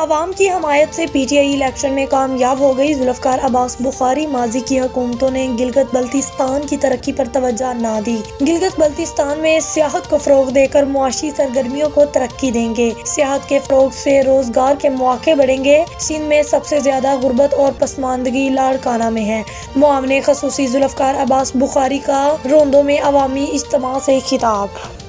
अवाम की हमायत से PTI election में कामयाब हो गई। जुल्फ़िकार अब्बास बुखारी माजी की हुकूमतों ने गिलगित बल्तिस्तान की तरक्की पर तवज्जो न दी। गिलगित बल्तिस्तान में सियाहत को फ़रोग देकर मुआशी सरगर्मियों को तरक्की देंगे। सियाहत के फ़रोग से रोजगार के मौके बढ़ेंगे। सिंध में सबसे ज्यादा गुर्बत और पसमानदगी लाड़काना में है। मुआविन ख़ुसूसी जुल्फ़िकार अब्बास बुखारी का रोंदों में अवामी इज्तिमा से खिताब।